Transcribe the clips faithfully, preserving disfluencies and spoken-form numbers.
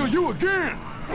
you again!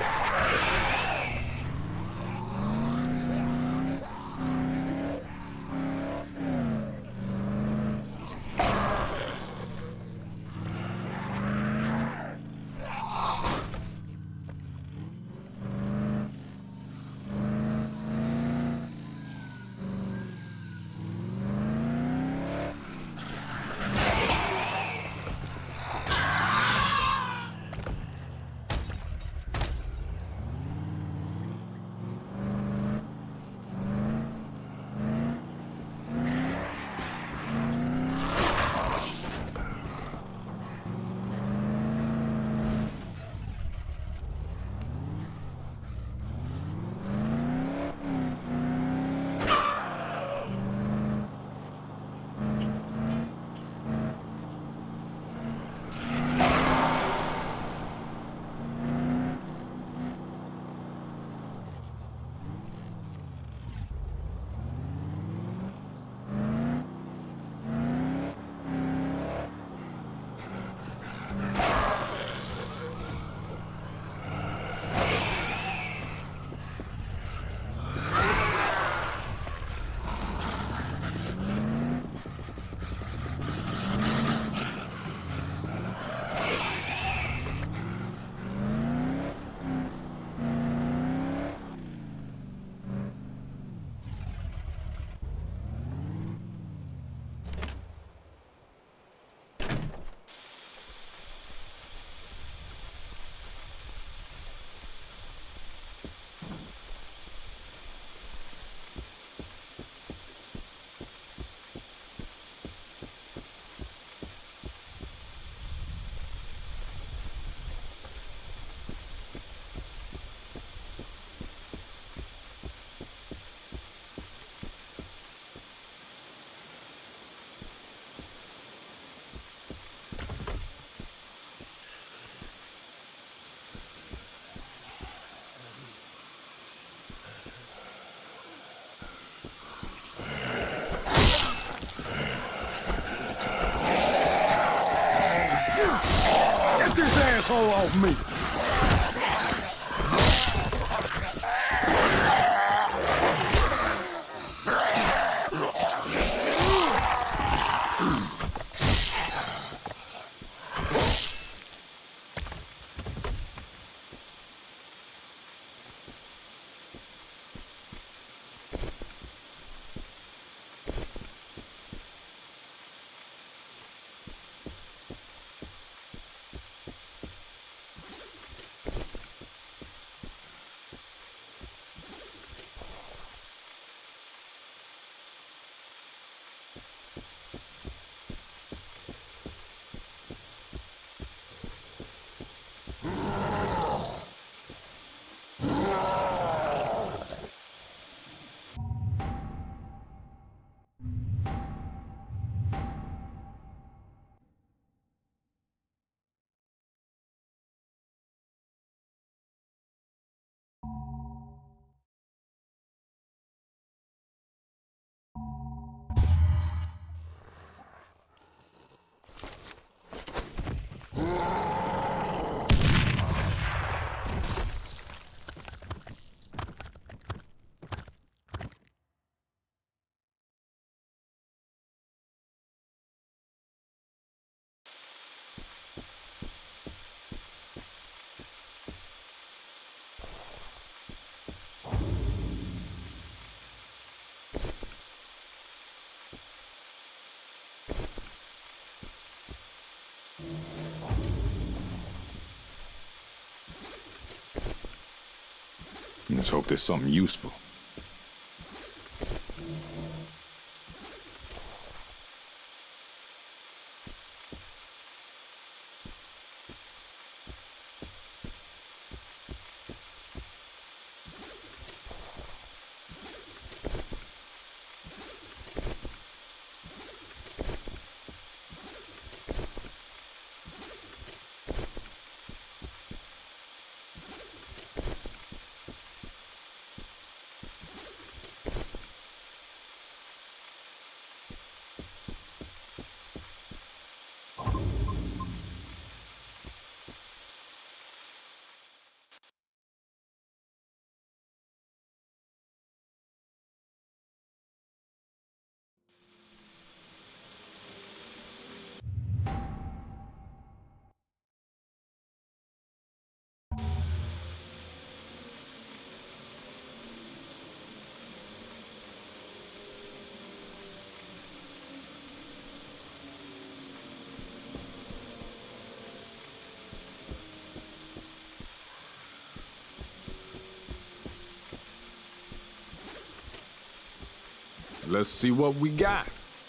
Get this asshole off me! Let's hope there's something useful. Let's see what we got.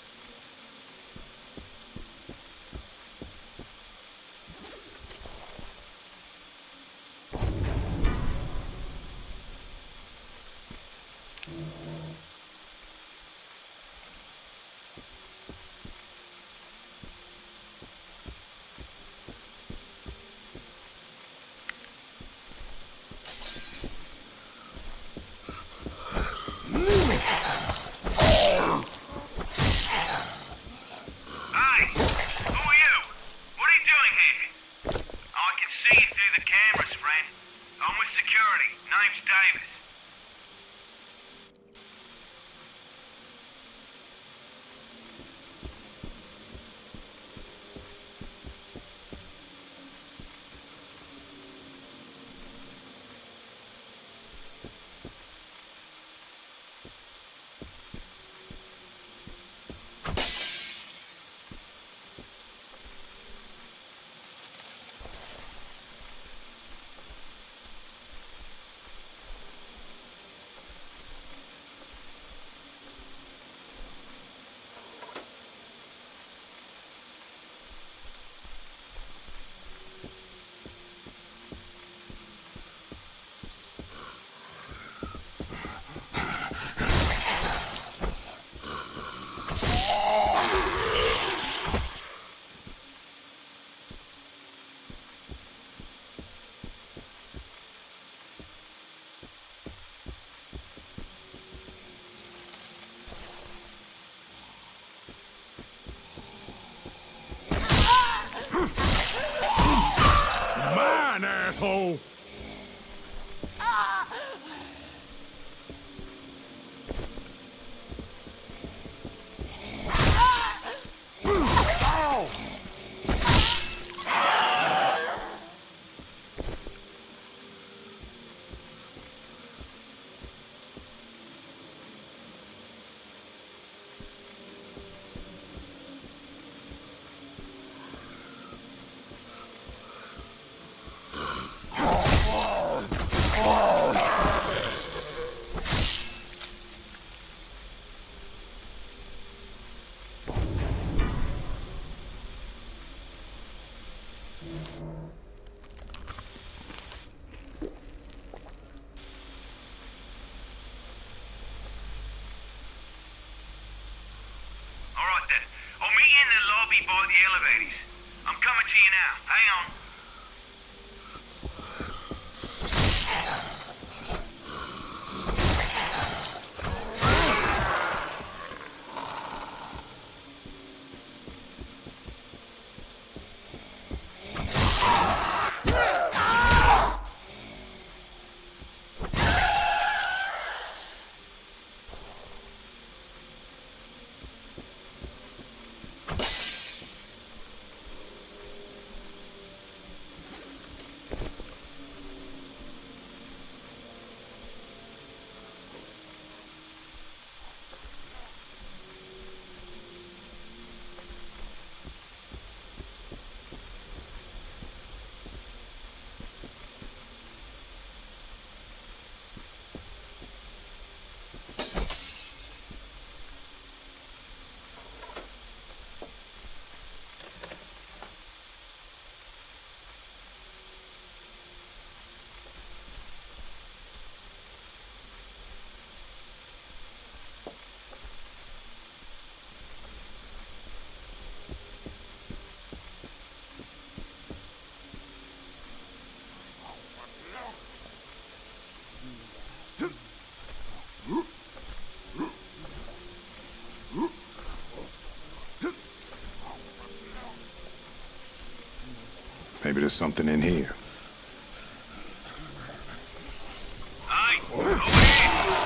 Asshole! By the elevators. I'm coming to you now. Hang on. Maybe there's something in here. Hey, over here.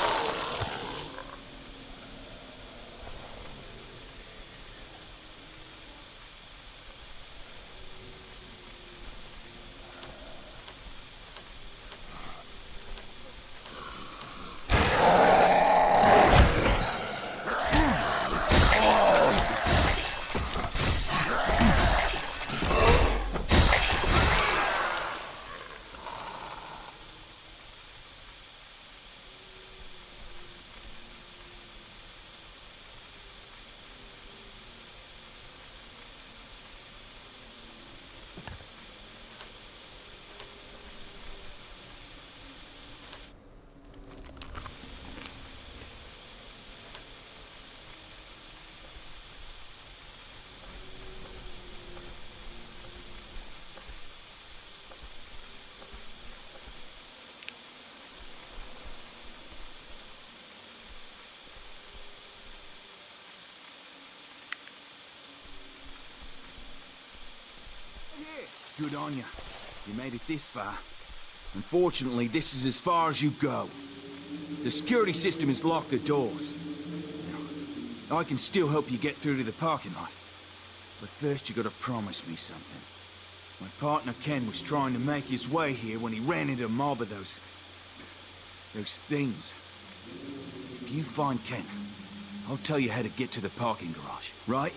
Good on you. You made it this far. Unfortunately, this is as far as you go. The security system has locked the doors. Now, I can still help you get through to the parking lot. But first you gotta promise me something. My partner Ken was trying to make his way here when he ran into a mob of those... those things. If you find Ken, I'll tell you how to get to the parking garage, right?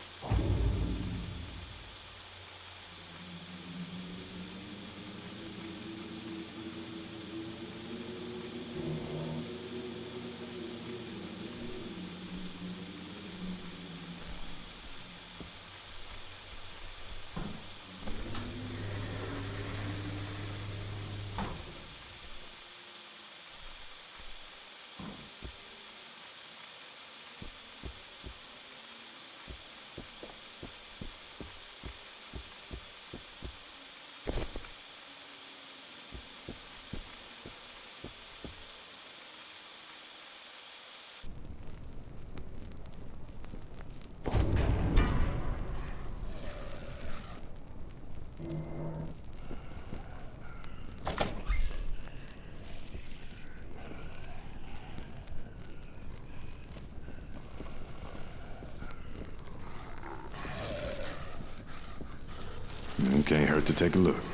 It can't hurt to take a look.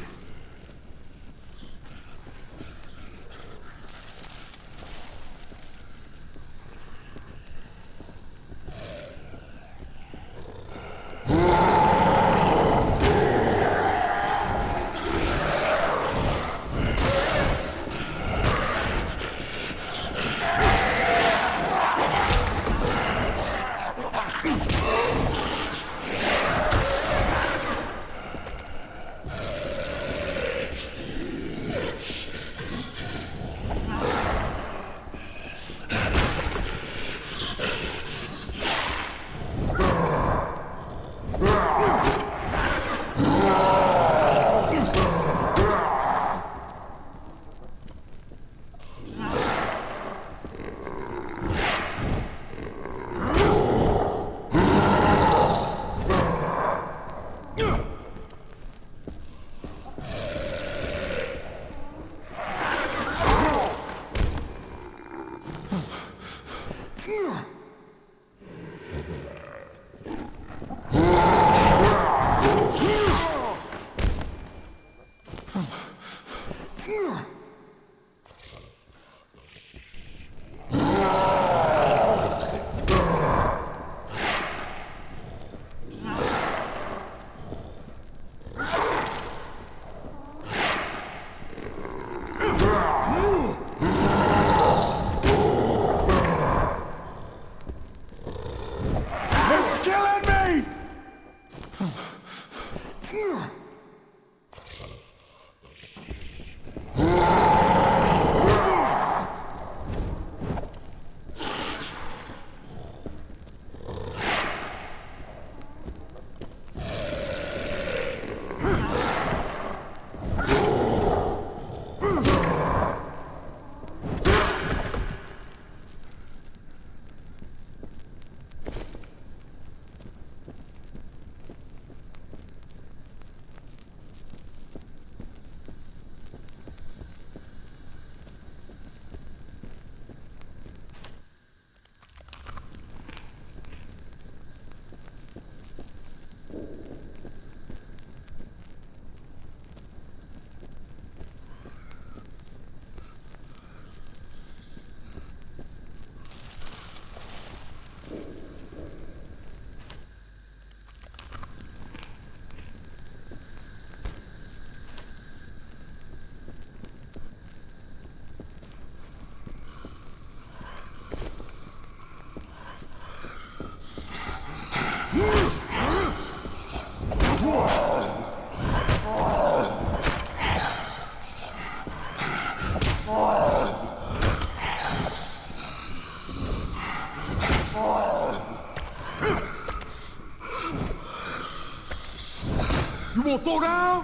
You won't throw down?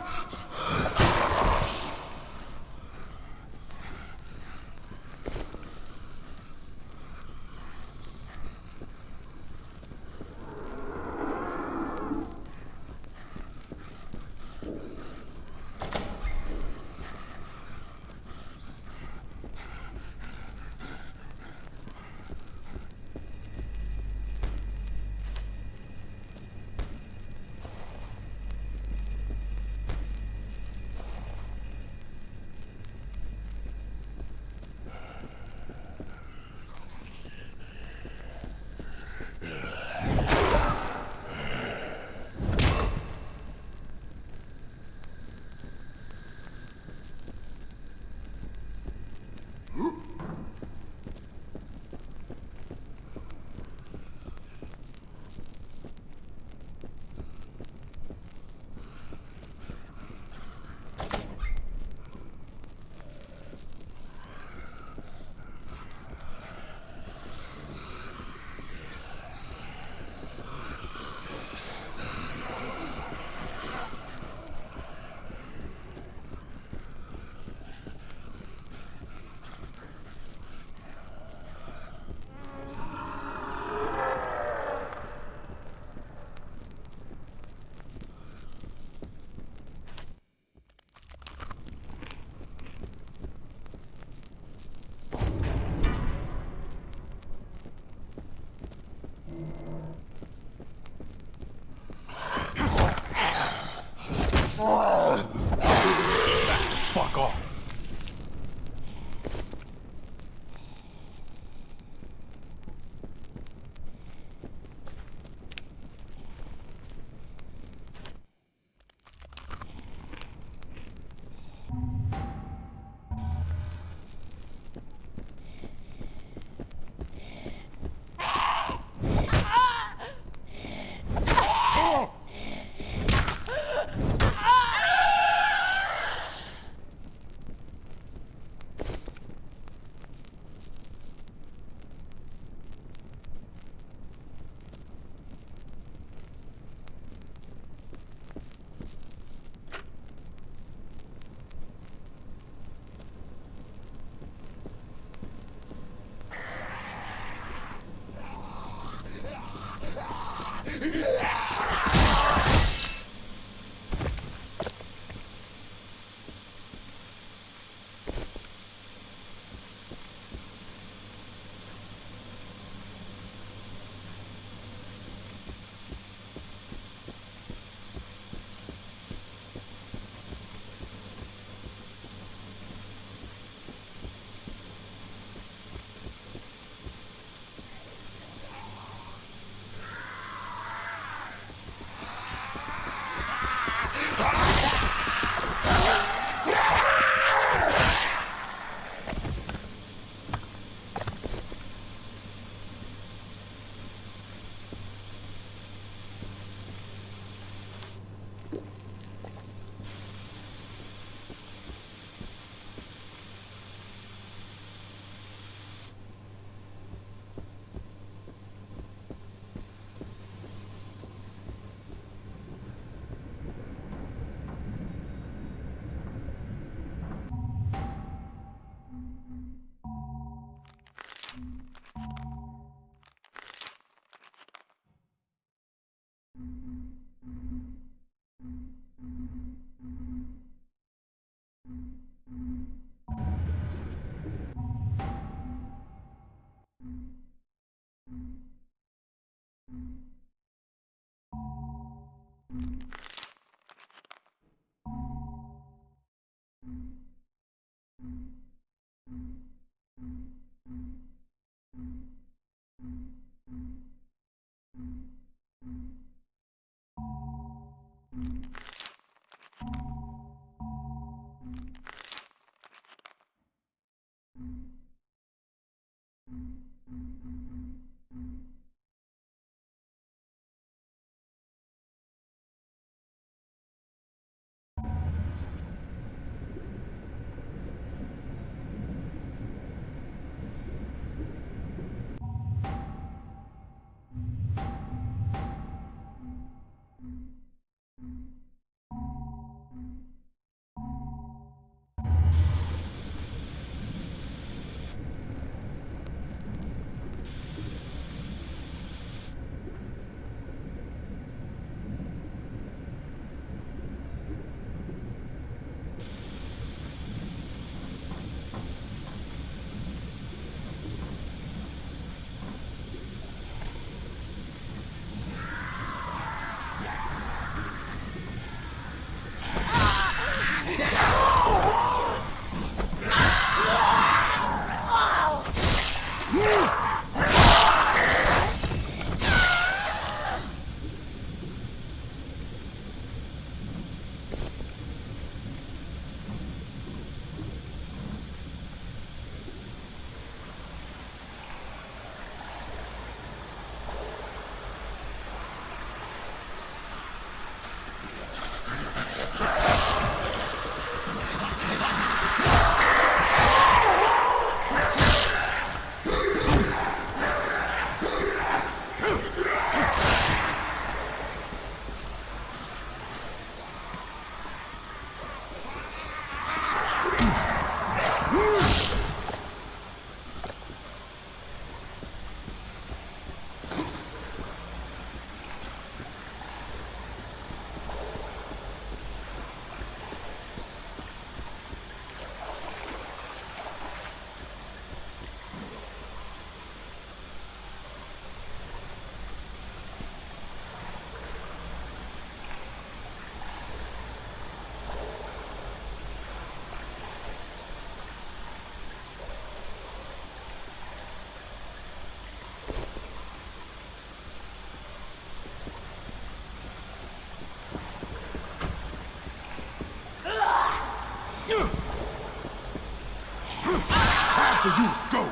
for you to go.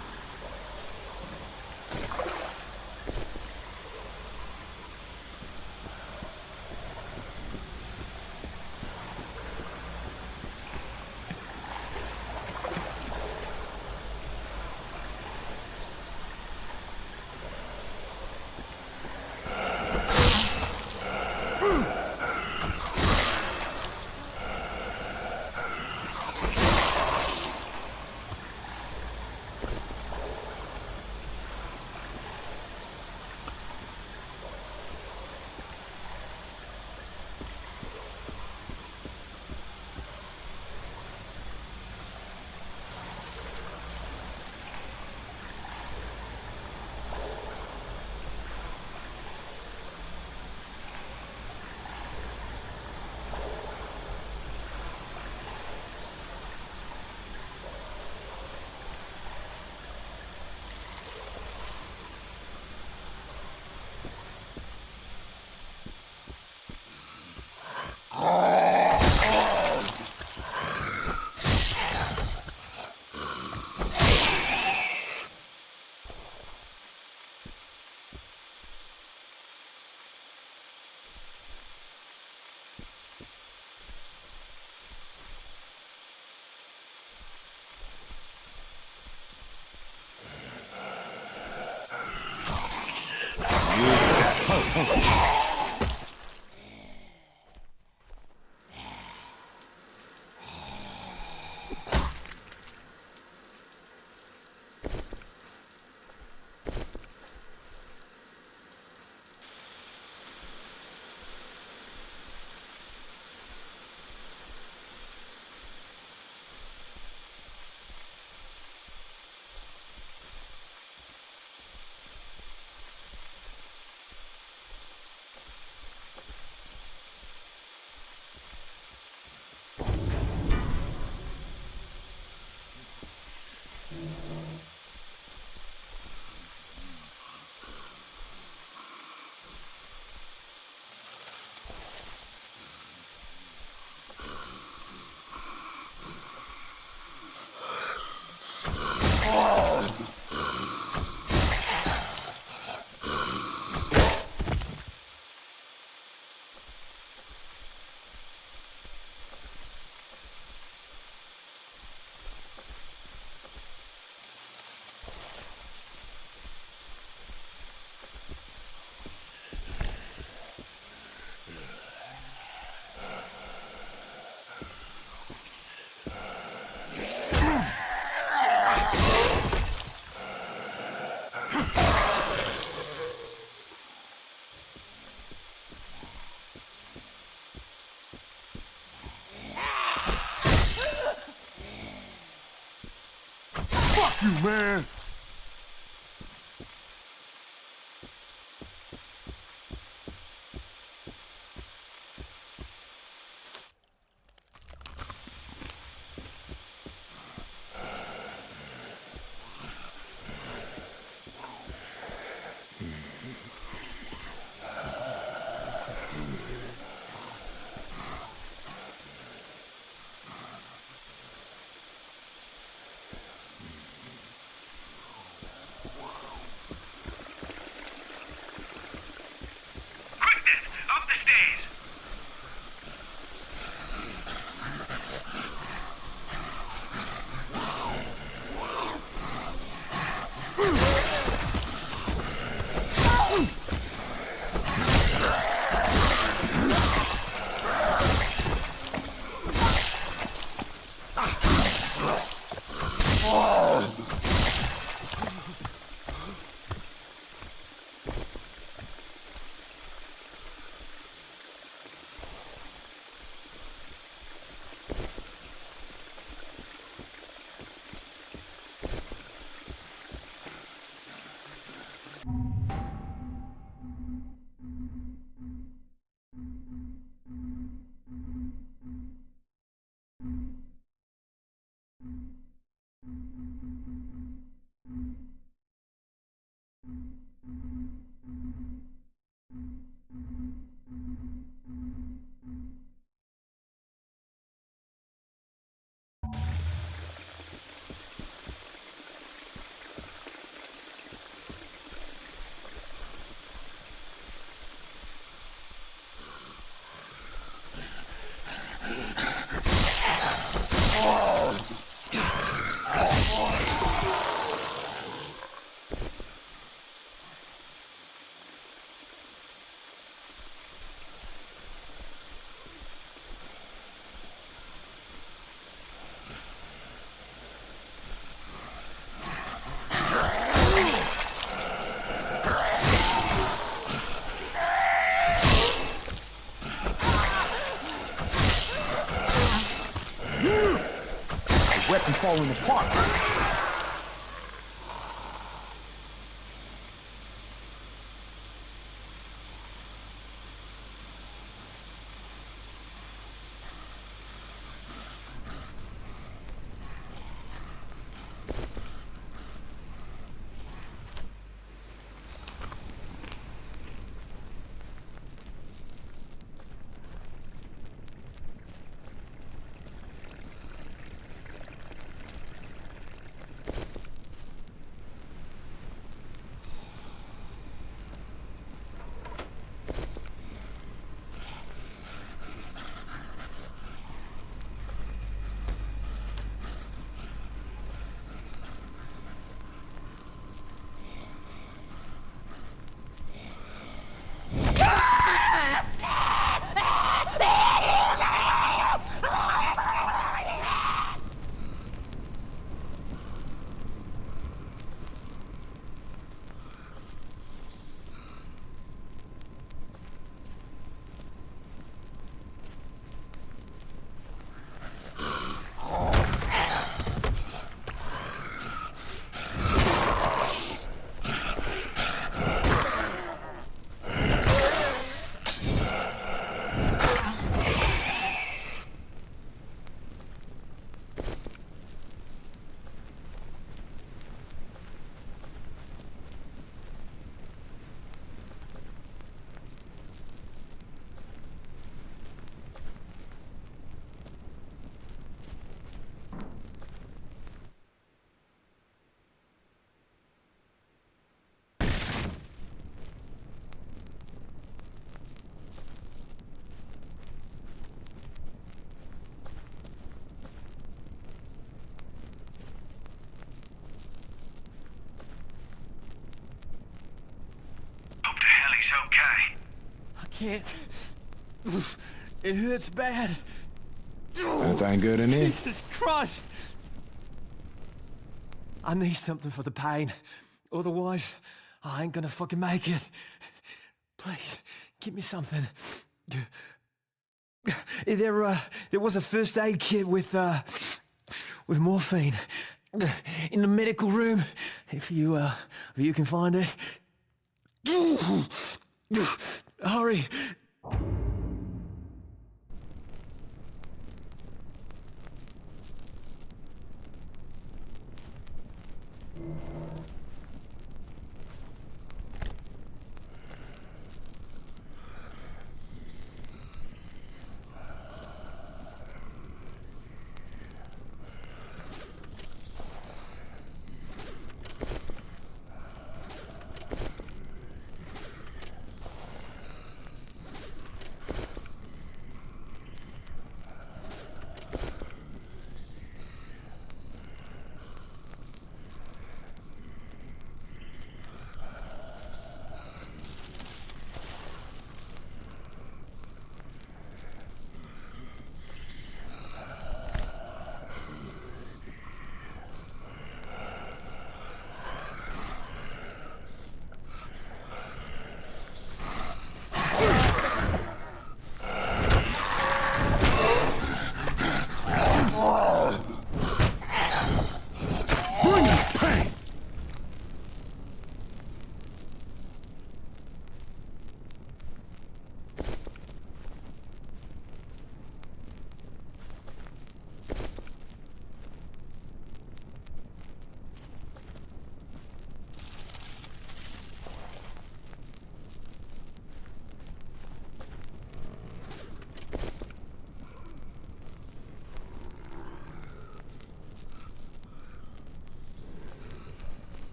Fuck you, man! falling apart. Okay. I can't. It hurts bad. Anything good in here? Jesus Christ! I need something for the pain. Otherwise, I ain't gonna fucking make it. Please, give me something. There, uh, there was a first aid kit with, uh, with morphine in the medical room. If you, uh, if you can find it. Hurry.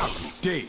Deep.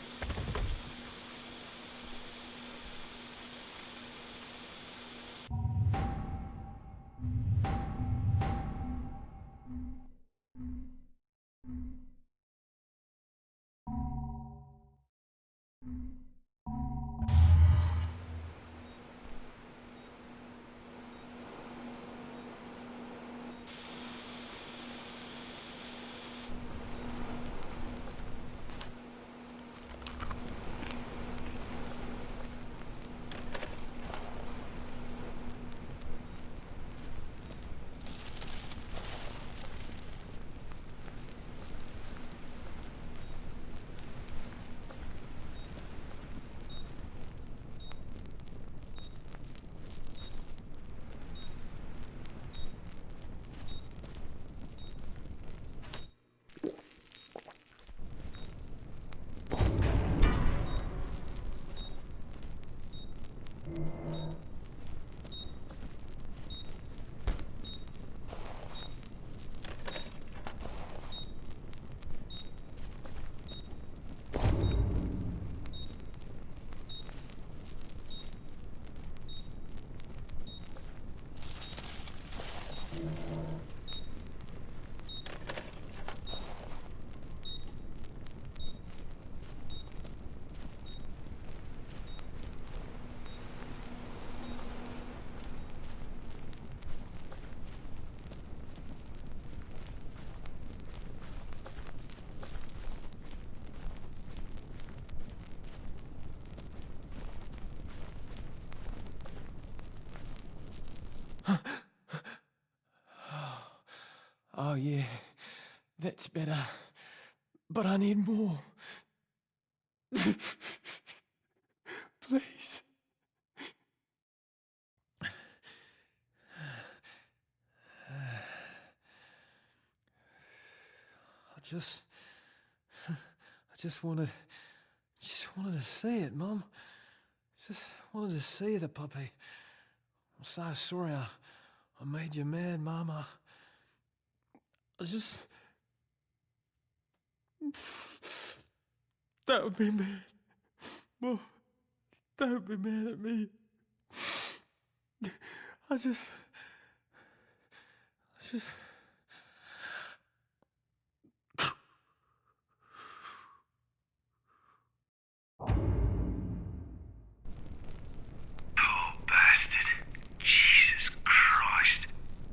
Oh, yeah, that's better. But I need more. Please. I just... I just wanted... Just wanted to see it, Mum. Just wanted to see the puppy. I'm so sorry I, I made you mad, Mum. I, I just... Don't be mad. Mum, don't be mad at me. I just... I just... Poor bastard. Jesus Christ.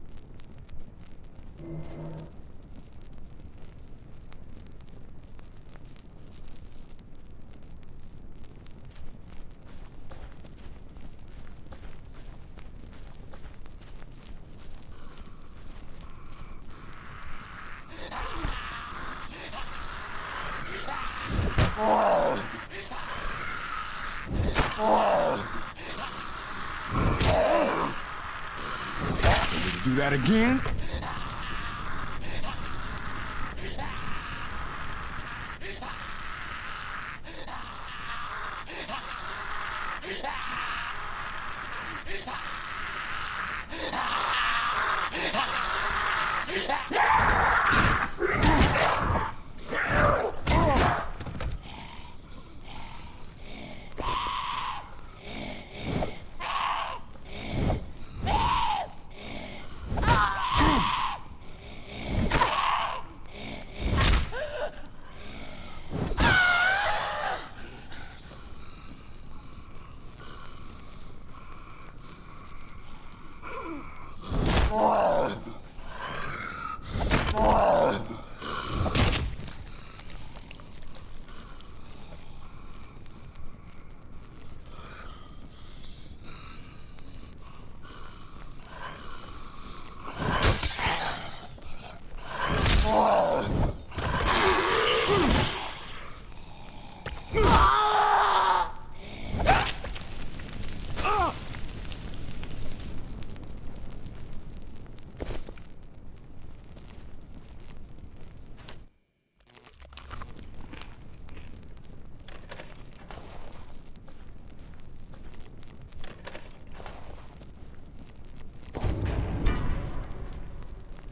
Do that again?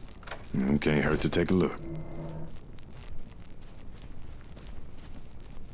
Can't hurt to take a look.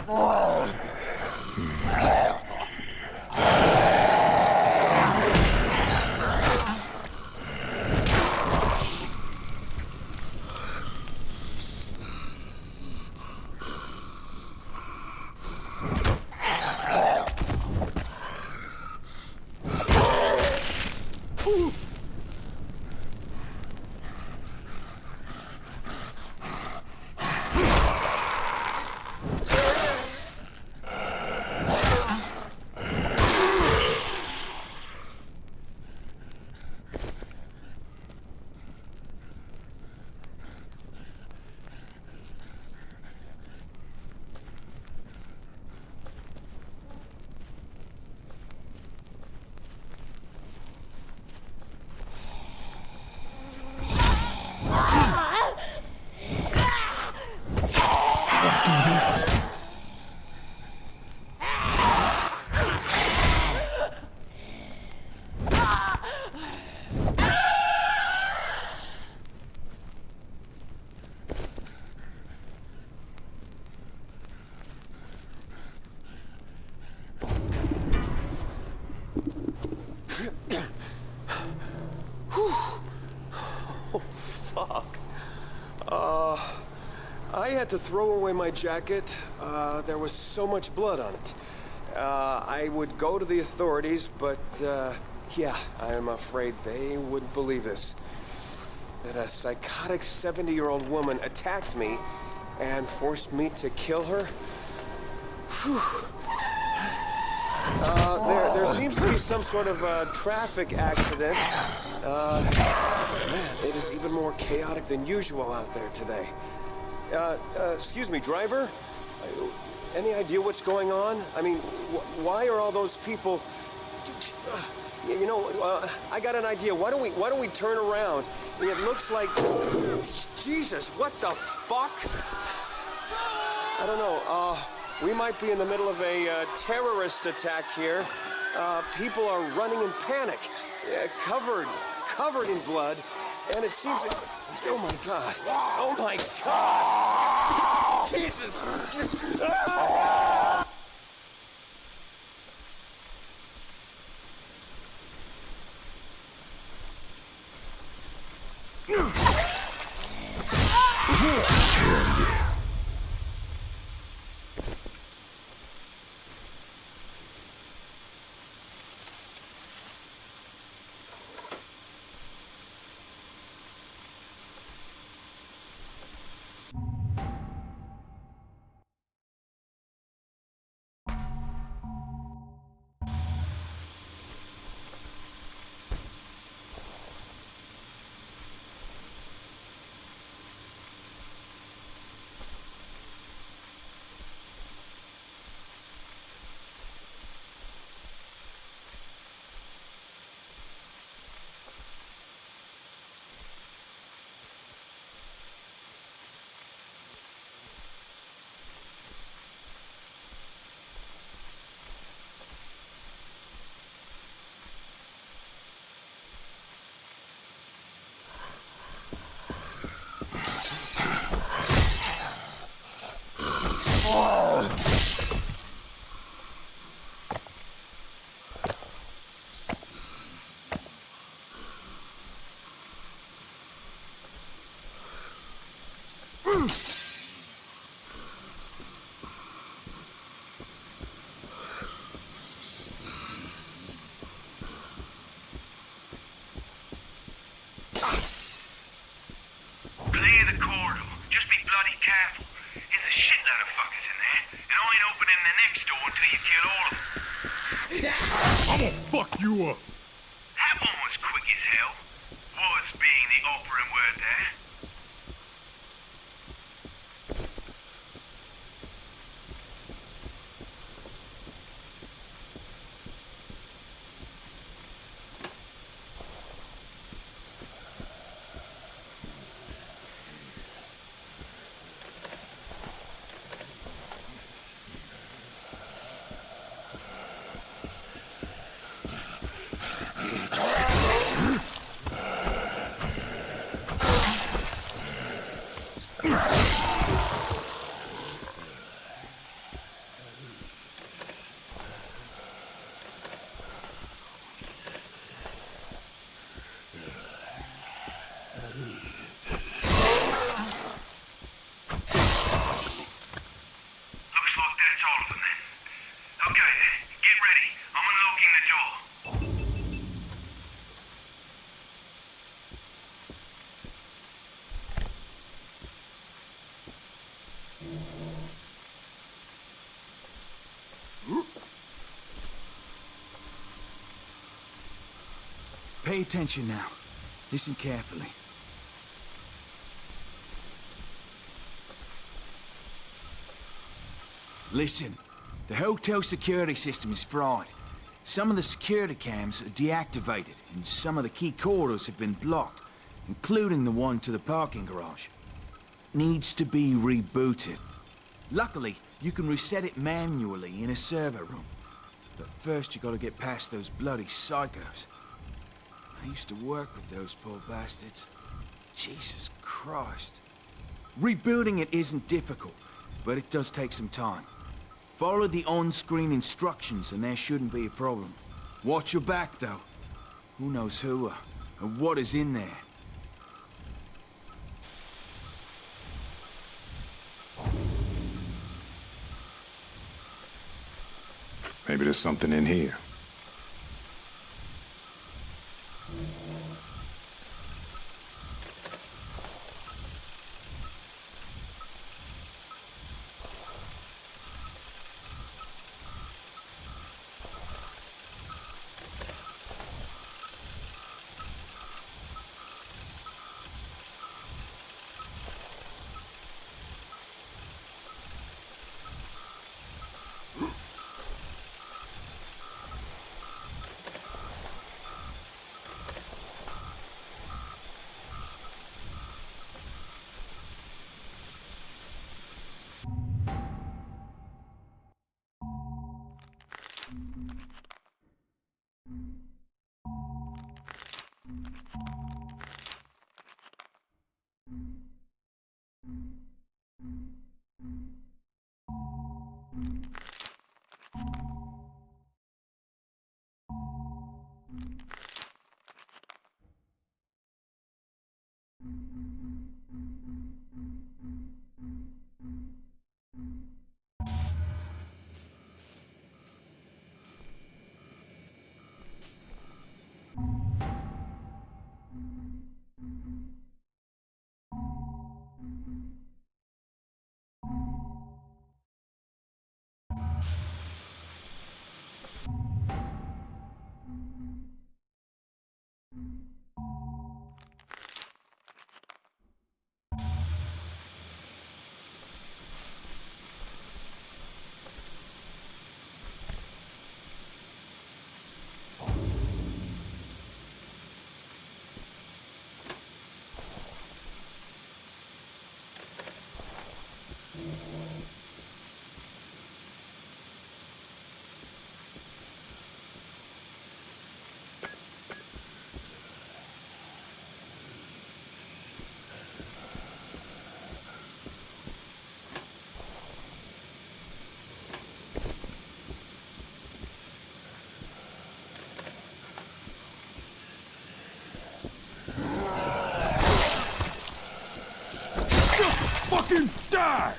I had to throw away my jacket. Uh, there was so much blood on it. Uh, I would go to the authorities, but, uh, yeah, I'm afraid they wouldn't believe this. That a psychotic seventy-year-old woman attacked me and forced me to kill her. Whew. Uh, there, there seems to be some sort of uh, traffic accident. Uh, man, it is even more chaotic than usual out there today. Uh, uh, excuse me, driver? Uh, any idea what's going on? I mean, wh why are all those people... Uh, you know, uh, I got an idea. Why don't we, why don't we turn around? It looks like... Jesus, what the fuck? I don't know, uh, we might be in the middle of a uh, terrorist attack here. Uh, people are running in panic, uh, covered, covered in blood, and it seems that... Oh my God! Oh my God! Jesus! Ah! Clear the corridor. Just be bloody careful. There's a shitload of fuckers in there, and I ain't opening the next door until you kill all of them. I'ma fuck you up. That one was quick as hell. Was being the operant word there. that's all of them then. Okay, get ready. I'm unlocking the door. Pay attention now. Listen carefully. Listen, the hotel security system is fried. Some of the security cams are deactivated, and some of the key corridors have been blocked, including the one to the parking garage. Needs to be rebooted. Luckily, you can reset it manually in a server room. But first you gotta get past those bloody psychos. I used to work with those poor bastards. Jesus Christ. Rebooting it isn't difficult, but it does take some time. Follow the on-screen instructions and there shouldn't be a problem. Watch your back, though. Who knows who or, or what is in there? Maybe there's something in here. Fucking die!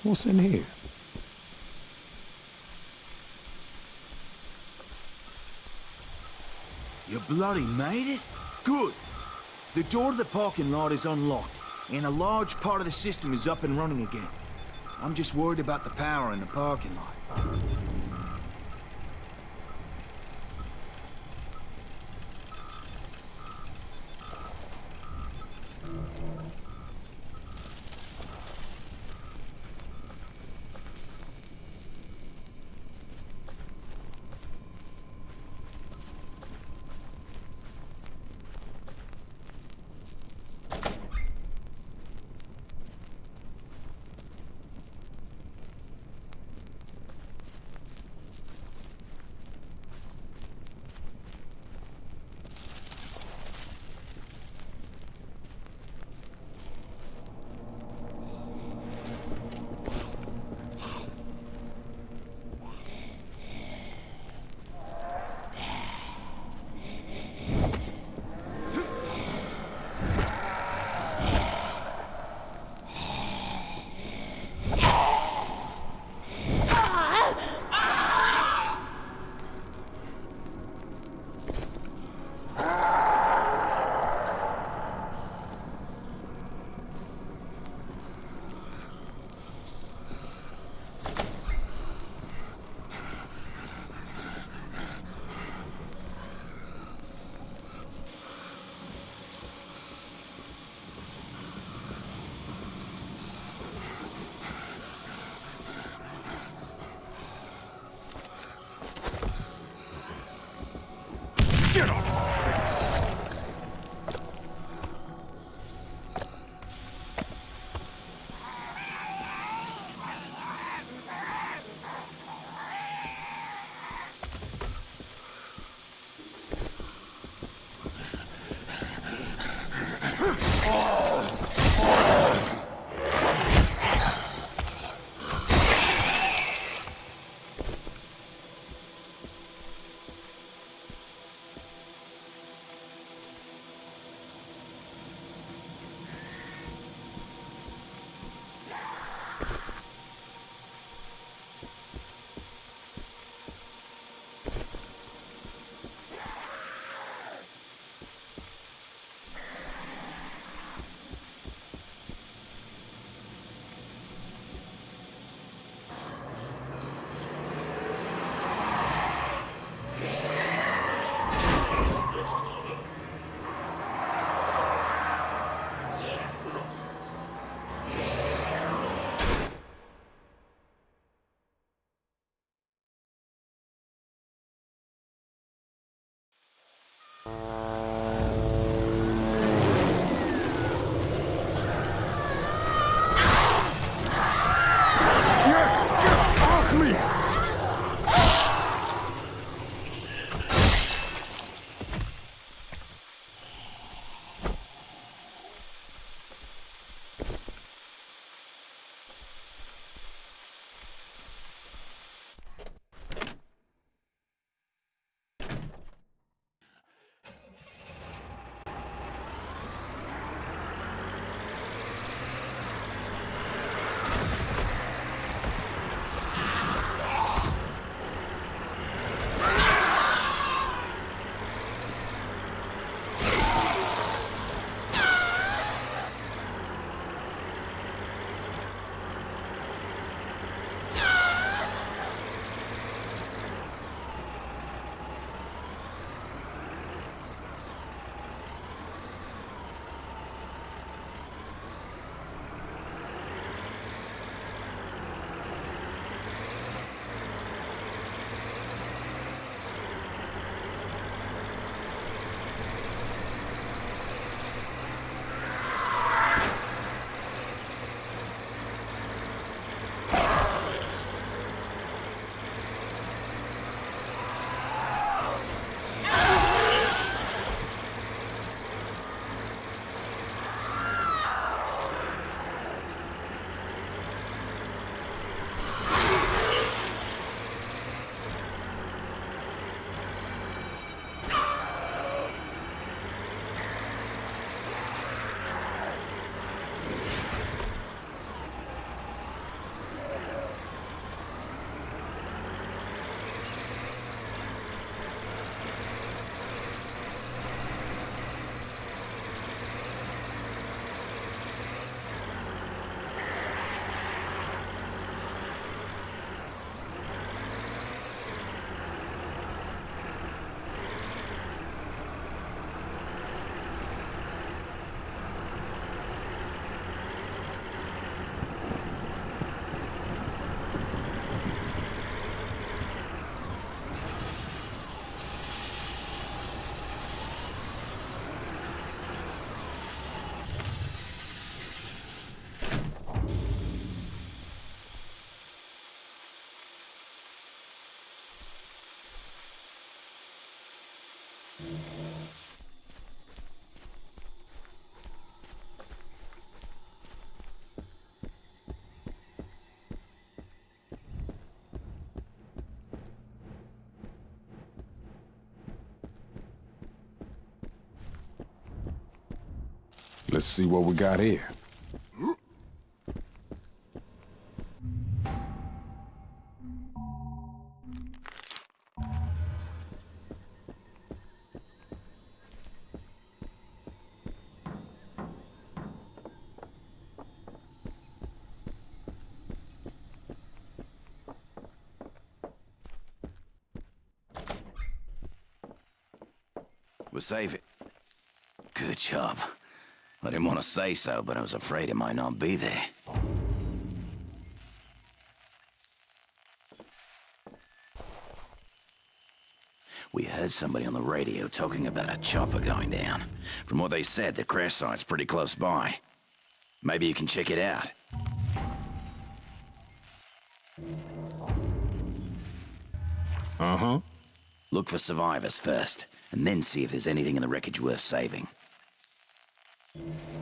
What's in here? You bloody made it? Good. The door to the parking lot is unlocked, and a large part of the system is up and running again. I'm just worried about the power in the parking lot. Get on your face! Let's see what we got here. We'll save it. Good job. I didn't want to say so, but I was afraid it might not be there. We heard somebody on the radio talking about a chopper going down. From what they said, the crash site's pretty close by. Maybe you can check it out. Uh-huh. Look for survivors first, and then see if there's anything in the wreckage worth saving.